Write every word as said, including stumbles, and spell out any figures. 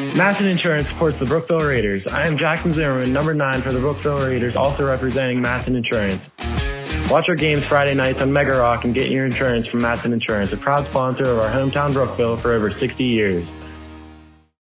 Matson Insurance supports the Brookville Raiders. I am Jackson Zimmerman, number nine for the Brookville Raiders, also representing Matson Insurance. Watch our games Friday nights on Mega Rock and get your insurance from Matson Insurance, a proud sponsor of our hometown Brookville for over sixty years.